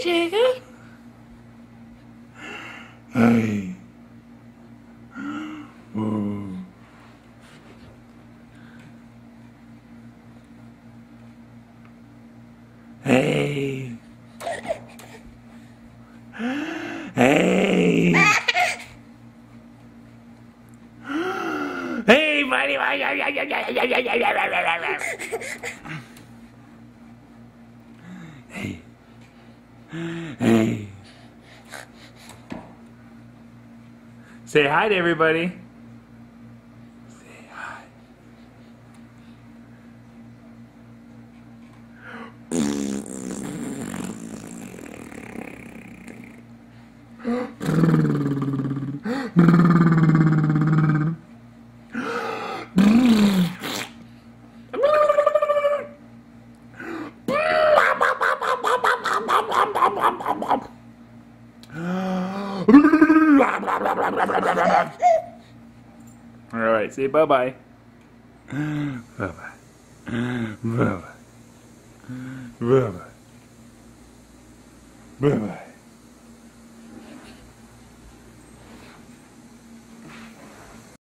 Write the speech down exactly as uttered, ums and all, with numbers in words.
chicken. Hey. Ooh. Hey. Hey. Hey, buddy. Hey. Hey. Say hi to everybody. Say hi. All right, say bye-bye. Bye-bye. Bye-bye. Bye-bye. Bye-bye.